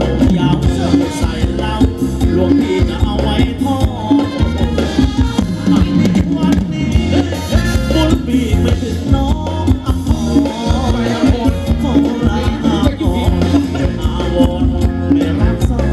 ยาวเสื้อใส่เล่าหลวงพี่จะเอาไว้ทอดวันนี้บุญปีไม่ถึงน้องอัมพรขอลาอาวรไม่รักสอง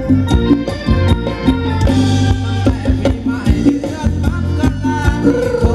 ขอ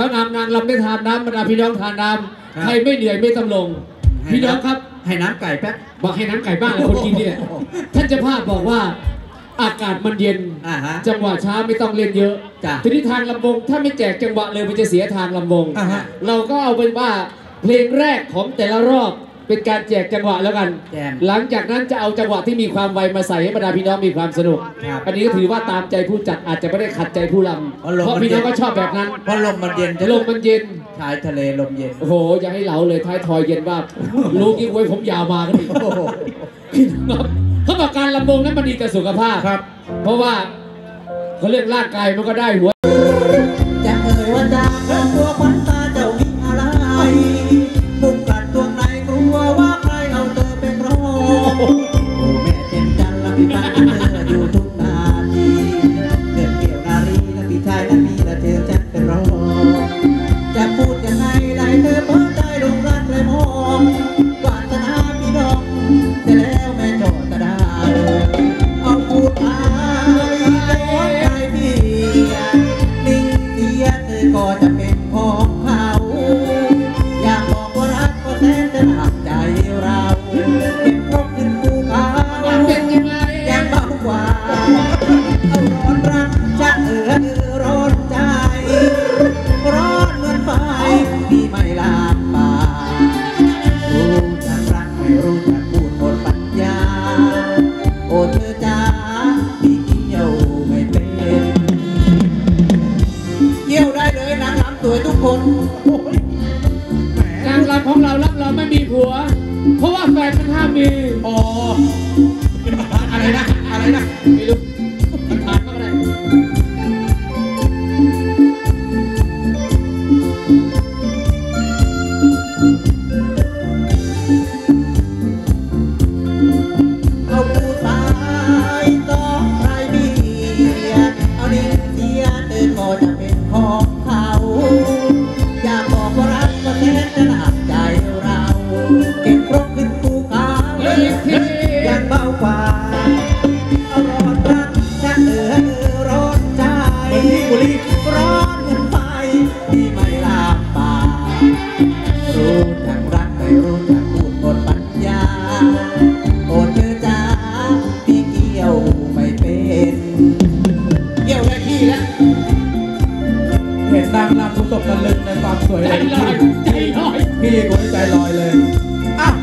าวงามนางลำได้ทานน้ำบรรดาพี่น้องทานน้ำใครไม่เหนื่อยไม่ต้องลงพี่น้องครับให้น้ำไก่แป๊บบอกให้น้ำไก่บ้างเลยคนกินเนี่ยท่านเจ้าภาพบอกว่าอากาศมันเย็นจังหวะช้าไม่ต้องเล่นเยอะทีนี้ทางลำวงถ้าไม่แจกจังหวะเลยมันจะเสียทางลำวงเราก็เอาเป็นว่าเพลงแรกของแต่ละรอบเป็นการแจกจังหวะแล้วกันหลังจากนั้นจะเอาจังหวะที่มีความไวมาใส่ให้บรรดาพี่น้องมีความสนุกอันนี้ก็ถือว่าตามใจผู้จัดอาจจะไม่ได้ขัดใจผู้รำเพราะพี่น้องก็ชอบแบบนั้นเพราะลมมันเย็นลมมันเย็นชายทะเลลมเย็นโอ้โหอย่าให้เหลาเลยท้ายทอยเย็นว่าลูกยิ่งไว้ผมยาวมากันอีกพี่น้องเขาบอกการลำวงนั้นมันดีกับสุขภาพครับเพราะว่าเขาเรียกร่างกายมันก็ได้หัวจะเอ่ยว่าจากตัวขวัญตาเจ้ามีอะไรบุกกัดตัวไหนกลัวว่าใครเอาเธอเป็นรองแม่เต็มจันละพี่ตาเธออยู่ทุกนาทีเกิดเกี่ยวนารีและพี่ชายและพี่และเธอฉันเป็นรองจะพูดยังไงได้เธอเปิดใจลงรักเลยมองวาสนาพี่น้องแต่แล้วแม่จอดก็ได้เอาพูดมาก็จะเป็นของเขาอยากบอกว่ารักก็แสนจะหนักใจเราเก็บครบขึ้นภูเขาเป็นยังไงยังเบากว่าเอาร้อนรักจะร้อนใจร้อนเหมือนไฟที่ไม่ลามปารู้จักรักไม่รู้จักพูดหมดปัญญาโอ้เธอจ้าพี่เกี่ยวไม่เป็นเกี่ยวได้เลยนางรำสวยทุกคนนางรำของเรารับเราไม่มีผัวเพราะว่าแฟนมันห้ามมีอ๋ออะไรนะไม่รู้มันผ่านมาก็ได้เอาผู้ตายต้องใครเบียดเอาดินเสียเดินก็จะเป็นของเขาอยากบอกว่ารักก็แสนจะหนักใจเราเก็บครบขึ้นภูเขายังเบากว่าเอาร้อนรักจะร้อนใจร้อนเหมือนไฟที่ไม่ลามปารู้จักรักไม่รู้จักพูดหมดปัญญาโอ้เธอจ้าพี่เกี่ยวไม่เป็นเกี่ยวได้ที่แล้วเห็นนางรำผู้ตกตะลึงในความสวยใจลอยพี่คนใจลอยเลยอ้าว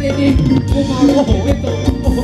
ย็นดิกูเมาโอ้โหไม่ตก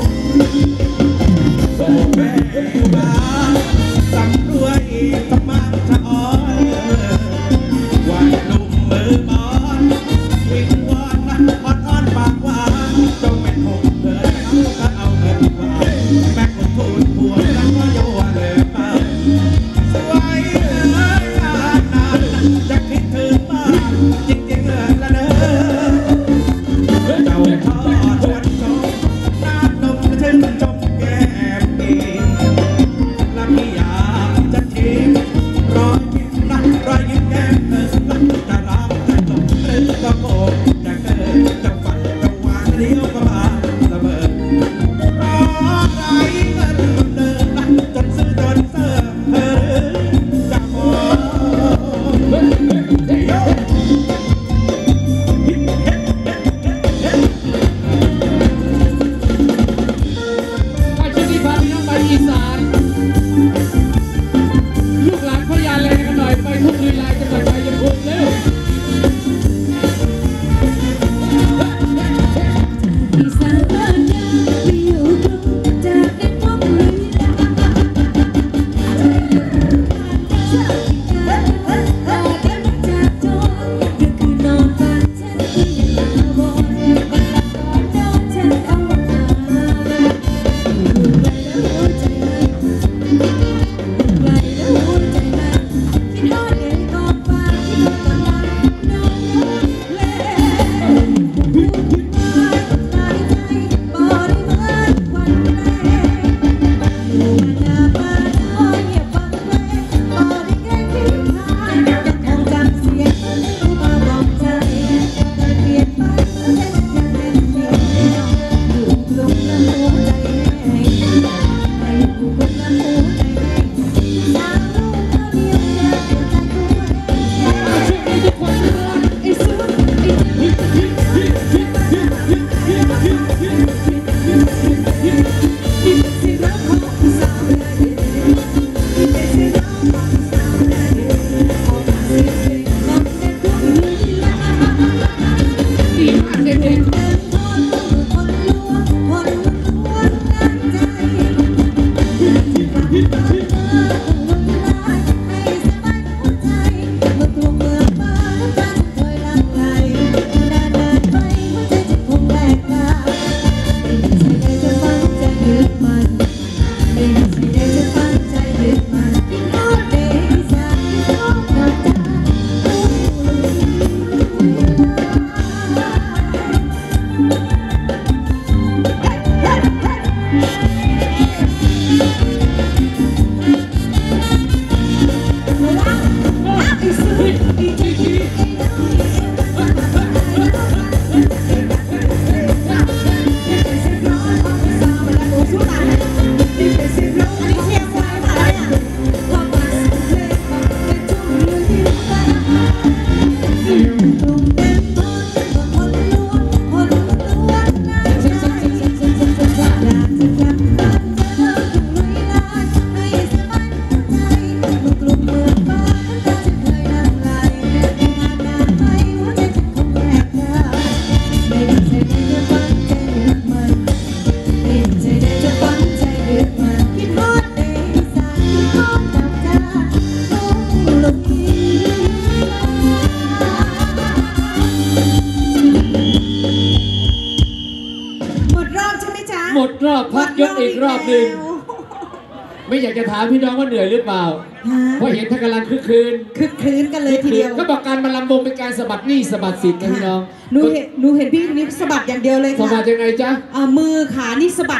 แม่มาสำรวยสมังชะอ้อนวันหนุ่มมือบอลวิงวอนอ้อนปากหวานจงเป็นผมเถิดเขาเอาเงินกว่าแม่คนพูดผัวแล้วก็โยนเลยไปสวยนานจะคิดถึงบ้านจริงๆเลยละเด้อเจ้าทอดชวนชมน้ำนมชื่นชมแก้มดีและพี่อยากจะชิมรอยยิ้มรอยยิ้มแก้มเธอจะรักจะจบหรือก็โกงจะเกิดจะฝันจะหวานเดียวก็บานระเบิดรอไรเงินเดินจนซื้อจนเสื้อเธอจะมองช่วงนี้พาพี่น้องไปอีสานลูกหลานพญาแลกันหน่อยไปทุ่งลุยลายจังหวัดชัยภูมิเร็วอีสานบ้านนาไปอยู่กรุงจากในพบลุยลาใจอยู่บ้านนาจากที่เกิดมาจากจนก็คือนอนฝันฉันก็ยังตาบอดก็หลับก่อนนอนฉันเอามาอยู่ไกลแล้วหัวใจมันไกลแล้วหัวใจมันคิดฮอดเองก่อนฟ้าคิดฮอดตอนนั้นนอนเล่ตายใจบ่ได้เหมือนวันแรกอยู่บ้านนาบ้านนอนเงียบฟังเพลงบ่ได้แกล้งคิดหายยังคงจำเสียงมันรู้มาบอกใจแต่เปลี่ยนไปแล้วแต่ยังเป็นเพียงอยู่กรุงแล้วหัวใจแห้งไปอยู่กรุงแล้วหัวใจแห้งสาวลูกเขาเดียวอยากหัวใจตัวเองไอ้สุดไอ้นี่สิรักของสาวนาเดียวนี่สิรักของสาวนาเดียวออกมาสิเพลงน้ำแดงทุ่งลุยลาดีมากเด็กเดินทอดมือคนลวงคนลวงน้ำใจที่ฟังเธอคงลุยลายให้สบายหัวใจเมื่อกรุงเมืองมาน้ำตาจะเคยหลั่งไหลนานๆไปหัวใจจะคงแหลกลาไม่ใช่ได้จะฟังใจยึดมันไม่ใช่ได้จะฟังใจยึดมันคิดฮอดเดย์จากคิดฮอดน้ำตาหมดรอบพักยกอีกรอบหนึ่งไม่อยากจะถามพี่น้องว่าเหนื่อยหรือเปล่าเพราะเห็นท่านกำลังคึกคืนกันเลยทีเดียวก็บอกการมาลำวงเป็นการสะบัดหนี้สะบัดสินนะพี่น้องหนูเห็นพี่คนนี้สะบัดอย่างเดียวเลยค่ะสะบัดยังไงจ๊ะมือขานี่สะบัด